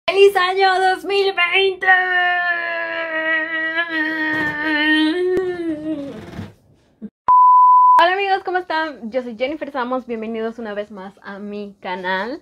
¡Feliz año 2020! Hola amigos, ¿cómo están? Yo soy Jennifer Samos, bienvenidos una vez más a mi canal.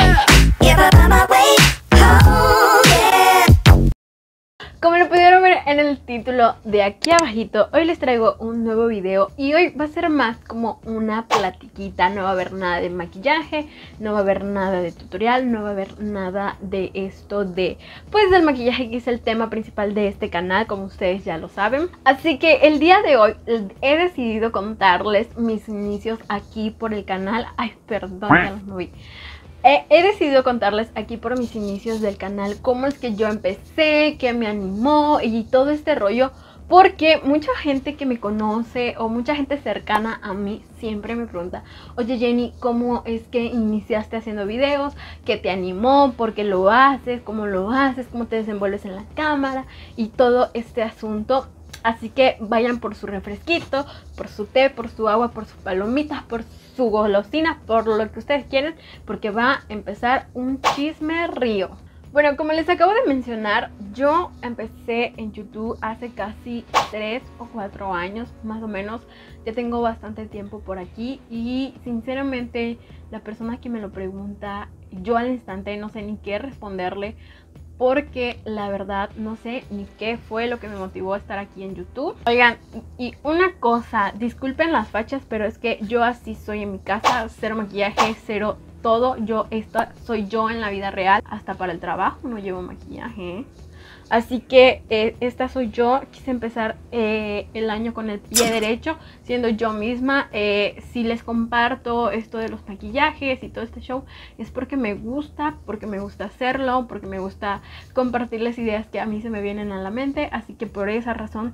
Como lo pudieron ver en el título de aquí abajito, hoy les traigo un nuevo video y hoy va a ser más como una platiquita. No va a haber nada de maquillaje, no va a haber nada de tutorial, no va a haber nada de esto de, pues, del maquillaje, que es el tema principal de este canal, como ustedes ya lo saben. Así que el día de hoy he decidido contarles mis inicios aquí por el canal. Ay, perdón, ya los moví. He decidido contarles aquí por mis inicios del canal cómo es que yo empecé, qué me animó y todo este rollo, porque mucha gente que me conoce o mucha gente cercana a mí siempre me pregunta: oye Jenny, ¿cómo es que iniciaste haciendo videos? ¿Qué te animó? ¿Por qué lo haces? ¿Cómo lo haces? ¿Cómo te desenvuelves en la cámara? Y todo este asunto. Así que vayan por su refresquito, por su té, por su agua, por sus palomitas, por su golosina, por lo que ustedes quieren, porque va a empezar un chisme río. Bueno, como les acabo de mencionar, yo empecé en YouTube hace casi 3 o 4 años, más o menos. Ya tengo bastante tiempo por aquí y sinceramente la persona que me lo pregunta, yo al instante no sé ni qué responderle, porque la verdad no sé ni qué fue lo que me motivó a estar aquí en YouTube. Oigan, y una cosa, disculpen las fachas, pero es que yo así soy en mi casa, cero maquillaje, cero todo. Esta soy yo en la vida real, hasta para el trabajo no llevo maquillaje. Así que esta soy yo. Quise empezar el año con el pie derecho, siendo yo misma. Si les comparto esto de los maquillajes y todo este show, es porque me gusta hacerlo, porque me gusta compartirles ideas que a mí se me vienen a la mente. Así que por esa razón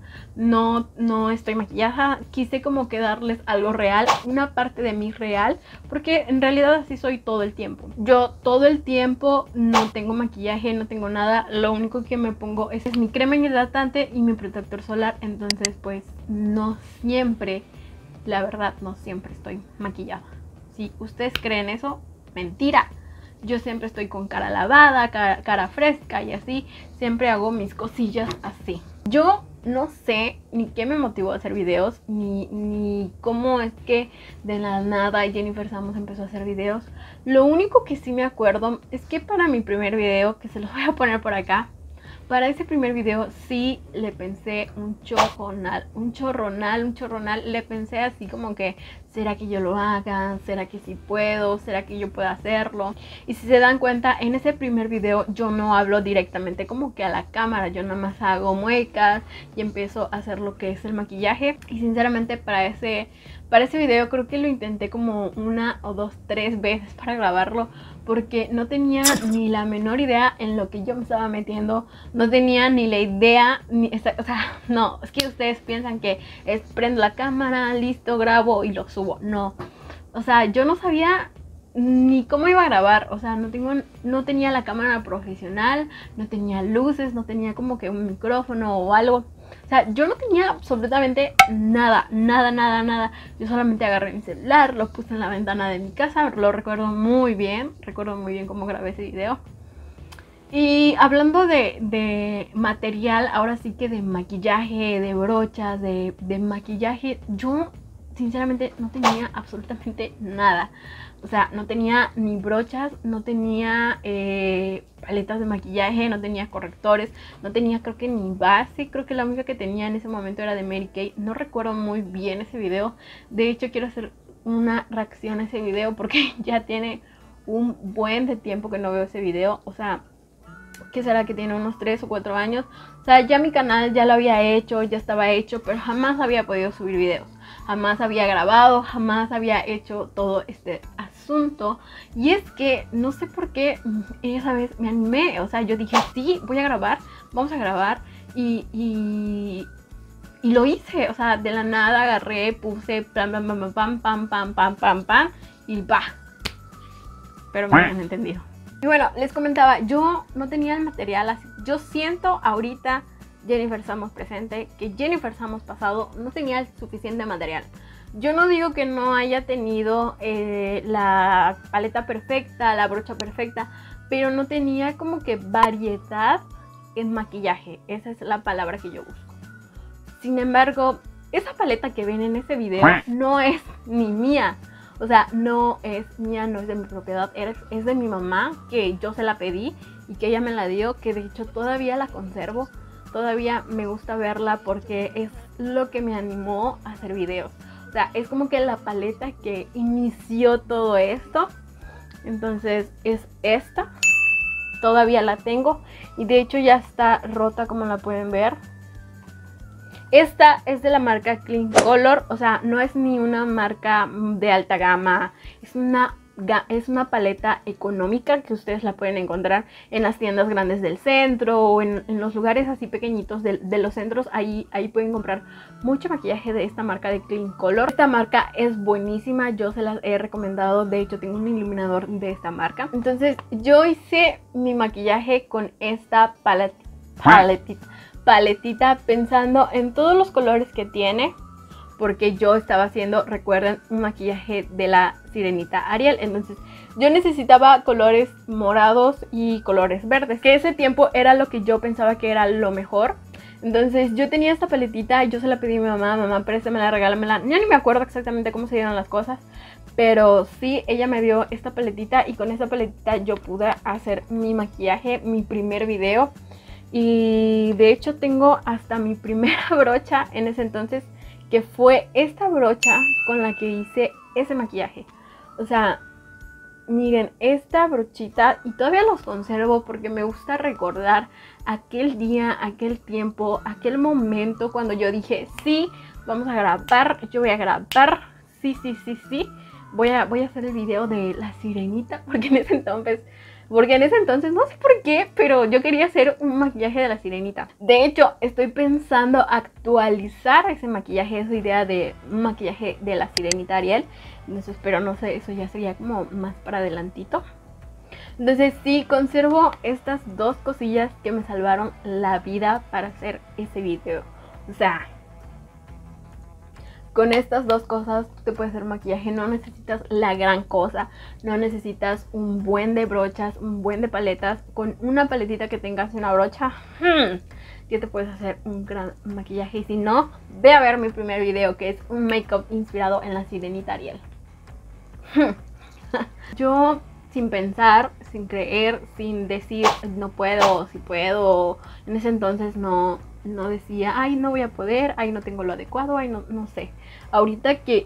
no estoy maquillada. Quise como que darles algo real, una parte de mí real, porque en realidad así soy todo el tiempo. Yo todo el tiempo no tengo maquillaje, no tengo nada. Lo único que me pongo es mi crema hidratante y mi protector solar. Entonces pues no siempre, la verdad no siempre estoy maquillada. Si ustedes creen eso, mentira. Yo siempre estoy con cara lavada, cara fresca y así. Siempre hago mis cosillas así. Yo no sé ni qué me motivó a hacer videos, ni cómo es que de la nada Jennifer Samos empezó a hacer videos. Lo único que sí me acuerdo es que para mi primer video, que se los voy a poner por acá, para ese primer video sí le pensé un chorronal, le pensé así como que, ¿será que yo lo haga? ¿Será que sí puedo? ¿Será que yo puedo hacerlo? Y si se dan cuenta, en ese primer video yo no hablo directamente como que a la cámara, yo nada más hago muecas y empiezo a hacer lo que es el maquillaje. Y sinceramente para ese video creo que lo intenté como 1, 2, 3 veces para grabarlo, porque no tenía ni la menor idea en lo que yo me estaba metiendo. No tenía ni la idea, o sea, no, es que ustedes piensan que es prendo la cámara, listo, grabo y lo subo. No, o sea, yo no sabía ni cómo iba a grabar. O sea, no tenía la cámara profesional, no tenía luces, no tenía como que un micrófono o algo. O sea, yo no tenía absolutamente nada. Yo solamente agarré mi celular, lo puse en la ventana de mi casa. Lo recuerdo muy bien cómo grabé ese video. Y hablando de material, ahora sí que de maquillaje, de brochas, de maquillaje, yo sinceramente no tenía absolutamente nada. O sea, no tenía ni brochas, no tenía paletas de maquillaje, no tenía correctores, no tenía creo que ni base. Creo que la única que tenía en ese momento era de Mary Kay. No recuerdo muy bien ese video. De hecho quiero hacer una reacción a ese video porque ya tiene un buen de tiempo que no veo ese video. O sea, ¿qué será? Que tiene unos 3 o 4 años. O sea, ya mi canal ya lo había hecho, ya estaba hecho, pero jamás había podido subir videos. Jamás había grabado, jamás había hecho todo este asunto. Y es que no sé por qué esa vez me animé. O sea, yo dije, sí, voy a grabar, vamos a grabar. Y lo hice. O sea, de la nada agarré, puse pam, y va. Pero me han entendido. Y bueno, les comentaba, yo no tenía el material así. Yo siento ahorita, Jennifer Samos presente, que Jennifer Samos pasado no tenía el suficiente material. Yo no digo que no haya tenido la paleta perfecta, la brocha perfecta, pero no tenía como que variedad en maquillaje. Esa es la palabra que yo busco. Sin embargo, esa paleta que ven en ese video no es ni mía. O sea, no es mía, no es de mi propiedad, es de mi mamá, que yo se la pedí y que ella me la dio, que de hecho todavía la conservo. Todavía me gusta verla porque es lo que me animó a hacer videos. O sea, es como que la paleta que inició todo esto. Entonces es esta. Todavía la tengo y de hecho ya está rota, como la pueden ver. Esta es de la marca Clean Color, o sea, no es ni una marca de alta gama, es una paleta económica que ustedes la pueden encontrar en las tiendas grandes del centro o en los lugares así pequeñitos de los centros. Ahí pueden comprar mucho maquillaje de esta marca de Clean Color. Esta marca es buenísima, yo se las he recomendado, de hecho tengo un iluminador de esta marca. Entonces yo hice mi maquillaje con esta paletita pensando en todos los colores que tiene, porque yo estaba haciendo, recuerden, un maquillaje de la sirenita Ariel. Entonces yo necesitaba colores morados y colores verdes, que ese tiempo era lo que yo pensaba que era lo mejor. Entonces yo tenía esta paletita y yo se la pedí a mi mamá: mamá, préstamela, regálamela. Ya ni me acuerdo exactamente cómo se dieron las cosas, pero sí, ella me dio esta paletita y con esta paletita yo pude hacer mi maquillaje, mi primer video. Y de hecho tengo hasta mi primera brocha en ese entonces, que fue esta brocha con la que hice ese maquillaje. O sea, miren, esta brochita, y todavía los conservo porque me gusta recordar aquel día, aquel tiempo, aquel momento cuando yo dije: sí, vamos a grabar, yo voy a grabar, sí, voy a hacer el video de la sirenita, porque en ese entonces, no sé por qué, pero yo quería hacer un maquillaje de la sirenita. De hecho, estoy pensando actualizar ese maquillaje, esa idea de un maquillaje de la sirenita Ariel. Entonces, pero no sé, eso ya sería como más para adelantito. Entonces sí, conservo estas dos cosillas que me salvaron la vida para hacer ese video. O sea, con estas dos cosas te puedes hacer maquillaje. No necesitas la gran cosa, no necesitas un buen de brochas, un buen de paletas. Con una paletita que tengas y una brocha, ya te puedes hacer un gran maquillaje. Y si no, ve a ver mi primer video, que es un make-up inspirado en la sirenita Ariel. Yo, sin pensar, sin creer, sin decir no puedo, si puedo, en ese entonces no decía: ay, no voy a poder, ay, no tengo lo adecuado, ay, no sé. Ahorita que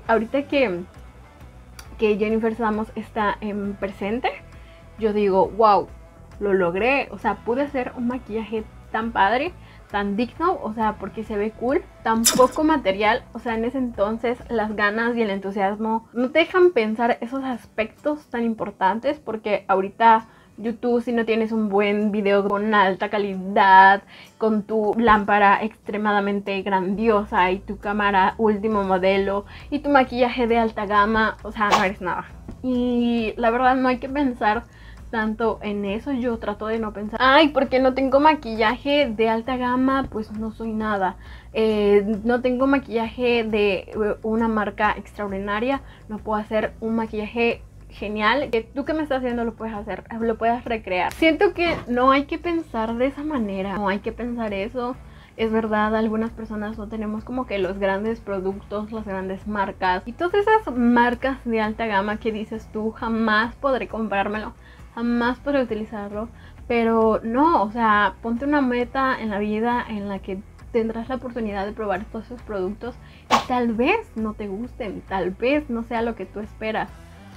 Jennifer Samos está en presente, yo digo: wow, lo logré. O sea, pude hacer un maquillaje tan padre, tan digno, o sea, porque se ve cool, tan poco material. O sea, en ese entonces las ganas y el entusiasmo no te dejan pensar esos aspectos tan importantes, porque ahorita YouTube, si no tienes un buen video con alta calidad, con tu lámpara extremadamente grandiosa y tu cámara último modelo y tu maquillaje de alta gama, o sea, no eres nada. Y la verdad no hay que pensar tanto en eso. Yo trato de no pensar: ay, porque no tengo maquillaje de alta gama, pues no soy nada. No tengo maquillaje de una marca extraordinaria, no puedo hacer un maquillaje genial, que tú que me estás haciendo lo puedes hacer, lo puedes recrear. Siento que no hay que pensar de esa manera, no hay que pensar eso. Es verdad, algunas personas no tenemos como que los grandes productos, las grandes marcas y todas esas marcas de alta gama que dices tú: jamás podré comprármelo, jamás podré utilizarlo. Pero no, o sea, ponte una meta en la vida en la que tendrás la oportunidad de probar todos esos productos y tal vez no te gusten, tal vez no sea lo que tú esperas.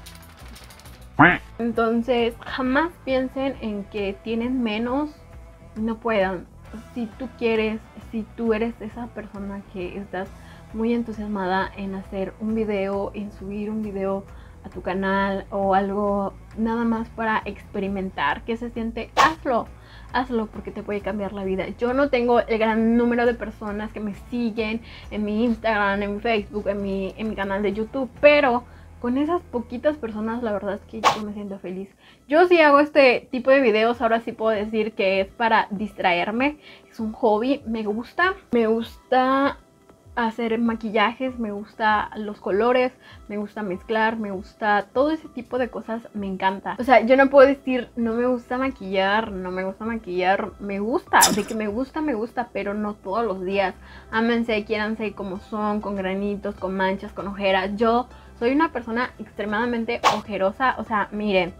Entonces jamás piensen en que tienen menos, no puedan. Si tú quieres, si tú eres esa persona que estás muy entusiasmada en hacer un video, en subir un video a tu canal o algo nada más para experimentar qué se siente, hazlo porque te puede cambiar la vida. Yo no tengo el gran número de personas que me siguen en mi Instagram, en mi Facebook, en mi canal de YouTube, pero con esas poquitas personas la verdad es que yo me siento feliz. Yo sí hago este tipo de videos, ahora sí puedo decir que es para distraerme, es un hobby, me gusta hacer maquillajes, me gusta los colores, me gusta mezclar, me gusta todo ese tipo de cosas, me encanta. O sea, yo no puedo decir no me gusta maquillar, no me gusta maquillar, me gusta, de que me gusta, pero no todos los días. Ámense, quiéranse como son, con granitos, con manchas, con ojeras. Yo soy una persona extremadamente ojerosa, o sea, miren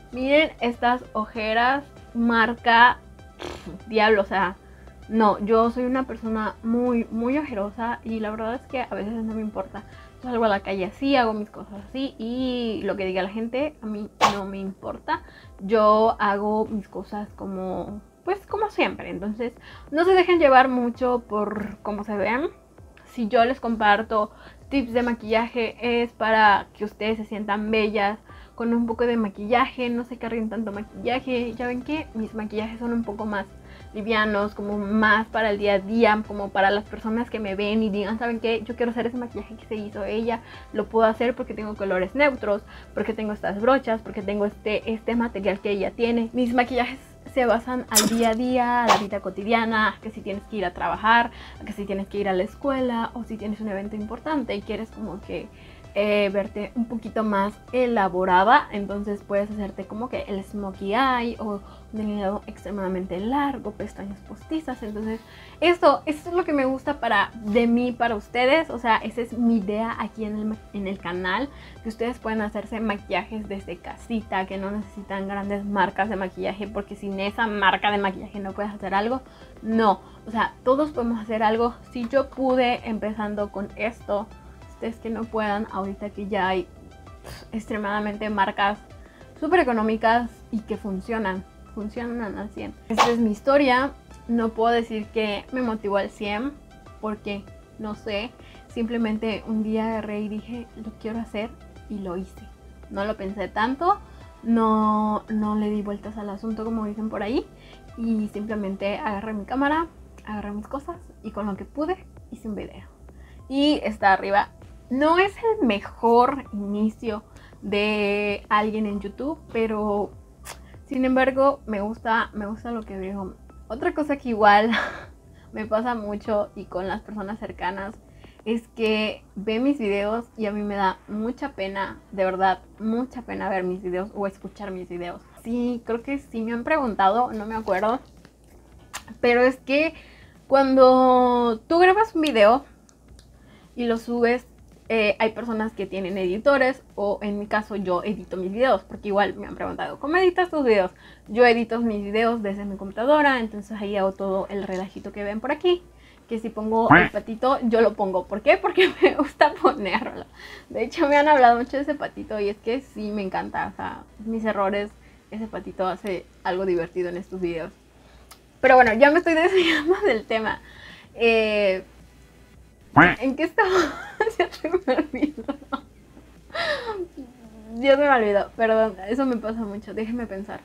estas ojeras, marca diablo, o sea, no, yo soy una persona muy ojerosa y la verdad es que a veces no me importa. Yo salgo a la calle así, hago mis cosas así y lo que diga la gente a mí no me importa. Yo hago mis cosas como, pues como siempre. Entonces no se dejen llevar mucho por cómo se ven. Si yo les comparto tips de maquillaje es para que ustedes se sientan bellas con un poco de maquillaje, no se carguen tanto maquillaje. Ya ven que mis maquillajes son un poco más livianos, como más para el día a día, como para las personas que me ven y digan, ¿saben qué? Yo quiero hacer ese maquillaje que se hizo ella, lo puedo hacer porque tengo colores neutros, porque tengo estas brochas, porque tengo este material que ella tiene. Mis maquillajes se basan al día a día, a la vida cotidiana, que si tienes que ir a trabajar, que si tienes que ir a la escuela o si tienes un evento importante y quieres como que verte un poquito más elaborada, entonces puedes hacerte como que el smokey eye o un delineado extremadamente largo, pestañas postizas. Entonces esto es lo que me gusta de mí para ustedes. O sea, esa es mi idea aquí en el canal, que ustedes pueden hacerse maquillajes desde casita, que no necesitan grandes marcas de maquillaje, porque sin esa marca de maquillaje no puedes hacer algo. No, o sea, todos podemos hacer algo. Si yo pude empezando con esto, ustedes que no puedan, ahorita que ya hay extremadamente marcas súper económicas y que funcionan al 100. Esta es mi historia. No puedo decir que me motivó al 100 porque no sé, simplemente un día agarré y dije lo quiero hacer y lo hice. No lo pensé tanto, no le di vueltas al asunto como dicen por ahí y simplemente agarré mi cámara, agarré mis cosas y con lo que pude hice un video. Y está arriba. No es el mejor inicio de alguien en YouTube, pero sin embargo me gusta lo que veo. Otra cosa que igual me pasa mucho y con las personas cercanas es que ven mis videos y a mí me da mucha pena, de verdad, mucha pena ver mis videos o escuchar mis videos. Sí, creo que sí me han preguntado, no me acuerdo, pero es que cuando tú grabas un video y lo subes, hay personas que tienen editores, o en mi caso yo edito mis videos, porque igual me han preguntado ¿cómo editas tus videos? Yo edito mis videos desde mi computadora, entonces ahí hago todo el relajito que ven por aquí, que si pongo el patito, yo lo pongo. ¿Por qué? Porque me gusta ponerlo. De hecho me han hablado mucho de ese patito y es que sí me encanta, o sea, mis errores, ese patito hace algo divertido en estos videos. Pero bueno, ya me estoy desviando del tema. ¿En qué estaba? Ya se me olvidó. Ya se me olvidó, perdón, eso me pasa mucho, déjenme pensar.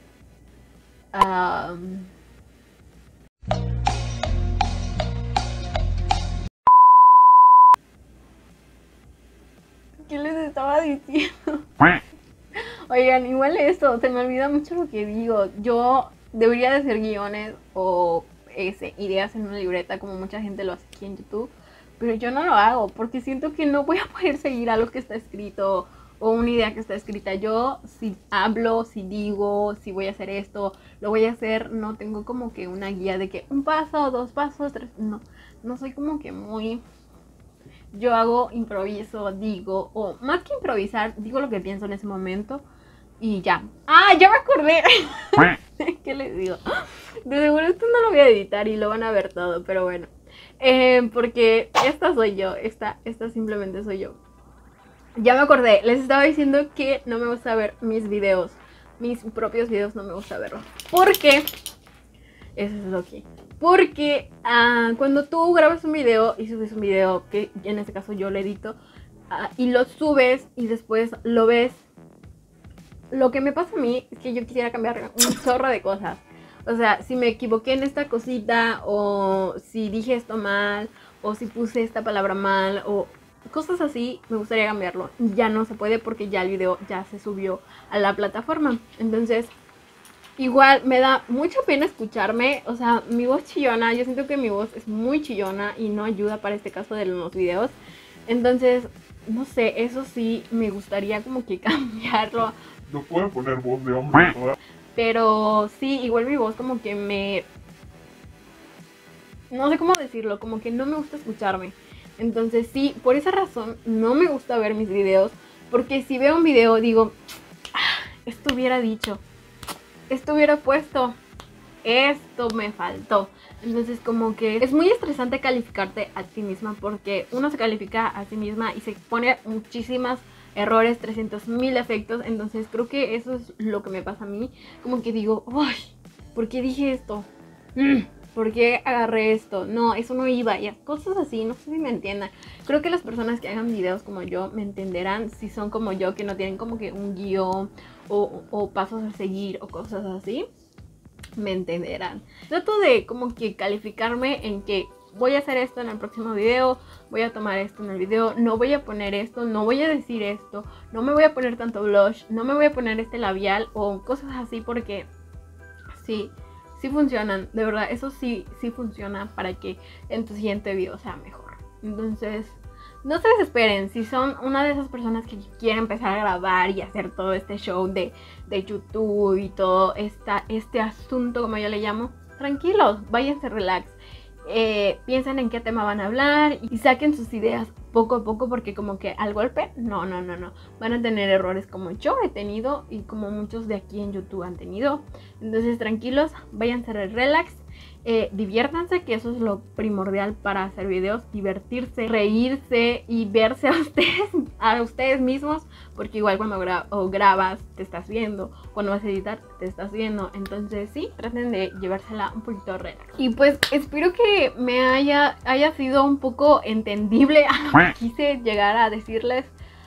¿Qué les estaba diciendo? Oigan, igual esto, se me olvida mucho lo que digo. Yo debería de hacer guiones o ideas en una libreta como mucha gente lo hace aquí en YouTube. Pero yo no lo hago porque siento que no voy a poder seguir algo que está escrito o una idea que está escrita. Yo si hablo, si digo, si voy a hacer esto, lo voy a hacer. No tengo como que una guía de que un paso, dos pasos, tres. No soy como que muy... Yo hago, improviso, digo, o más que improvisar, digo lo que pienso en ese momento y ya. ¡Ah, ya me acordé! ¿Qué les digo? De seguro esto no lo voy a editar y lo van a ver todo, pero bueno. Porque esta soy yo, esta simplemente soy yo. Ya me acordé, les estaba diciendo que no me gusta ver mis videos, mis propios videos no me gusta verlos. ¿Por qué? Eso es lo que... Porque cuando tú grabas un video y subes un video, que en este caso yo lo edito, y lo subes y después lo ves, lo que me pasa a mí es que yo quisiera cambiar un chorro de cosas. O sea, si me equivoqué en esta cosita, o si dije esto mal, o si puse esta palabra mal, o cosas así, me gustaría cambiarlo. Ya no se puede porque ya el video ya se subió a la plataforma. Entonces, Igual me da mucha pena escucharme, o sea, mi voz chillona, yo siento que mi voz es muy chillona y no ayuda para este caso de los videos. Entonces, no sé, eso sí me gustaría como que cambiarlo. No pueden poner voz de hombre, ¿verdad? Pero sí, igual mi voz como que me... No sé cómo decirlo, como que no me gusta escucharme. Entonces sí, por esa razón no me gusta ver mis videos. Porque si veo un video digo, esto hubiera dicho, esto hubiera puesto, esto me faltó. Entonces como que es muy estresante calificarte a ti misma, porque uno se califica a sí misma y se pone muchísimas errores, 300.000 efectos. Entonces creo que eso es lo que me pasa a mí. Como que digo, uy, ¿por qué dije esto? ¿Por qué agarré esto? No, eso no iba. Y cosas así, no sé si me entiendan. Creo que las personas que hagan videos como yo me entenderán si son como yo, que no tienen como que un guión o pasos a seguir o cosas así. Me entenderán. Trato de como que calificarme en que voy a hacer esto en el próximo video, voy a tomar esto en el video, no voy a poner esto, no voy a decir esto, no me voy a poner tanto blush, no me voy a poner este labial o cosas así, porque sí funcionan, de verdad, eso sí funciona para que en tu siguiente video sea mejor. Entonces, no se desesperen si son una de esas personas que quieren empezar a grabar y hacer todo este show de YouTube y todo este asunto, como yo le llamo. Tranquilos, váyanse relax. Piensen en qué tema van a hablar y saquen sus ideas poco a poco, porque como que al golpe, no. Van a tener errores como yo he tenido y como muchos de aquí en YouTube han tenido. Entonces tranquilos, váyanse relax. Diviértanse, que eso es lo primordial para hacer videos, divertirse, reírse y verse a ustedes mismos, porque igual cuando grabas te estás viendo, cuando vas a editar te estás viendo. Entonces sí, traten de llevársela un poquito relax. Y pues espero que me haya sido un poco entendible a lo que quise llegar a decirles.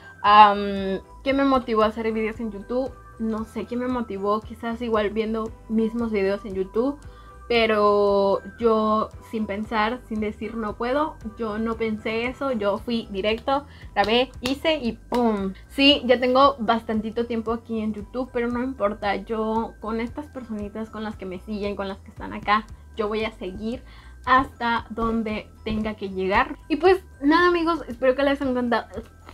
¿Qué me motivó a hacer videos en YouTube? No sé qué me motivó, quizás igual viendo mismos videos en YouTube. Pero yo sin pensar, sin decir no puedo, yo no pensé eso, yo fui directo, grabé, hice y ¡pum! Sí, ya tengo bastantito tiempo aquí en YouTube, pero no importa, yo con estas personitas, con las que me siguen, con las que están acá, yo voy a seguir hasta donde tenga que llegar. Y pues nada amigos, espero que les haya encantado.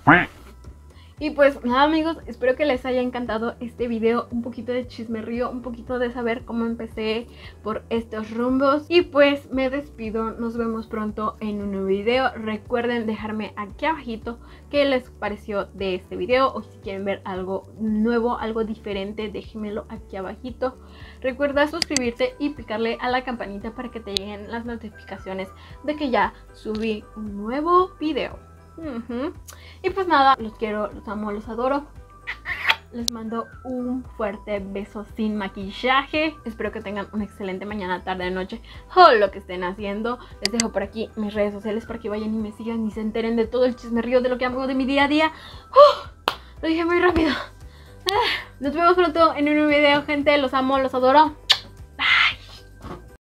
Y pues nada amigos, espero que les haya encantado este video, un poquito de chismerrío, un poquito de saber cómo empecé por estos rumbos. Y pues me despido, nos vemos pronto en un nuevo video. Recuerden dejarme aquí abajito qué les pareció de este video, o si quieren ver algo nuevo, algo diferente, déjenmelo aquí abajito. Recuerda suscribirte y picarle a la campanita para que te lleguen las notificaciones de que ya subí un nuevo video. Y pues nada, los quiero, los amo, los adoro. Les mando un fuerte beso sin maquillaje. Espero que tengan una excelente mañana, tarde, noche o lo que estén haciendo. Les dejo por aquí mis redes sociales para que vayan y me sigan y se enteren de todo el chismerrío de lo que hago de mi día a día. Lo dije muy rápido. Nos vemos pronto en un nuevo video, gente. Los amo, los adoro.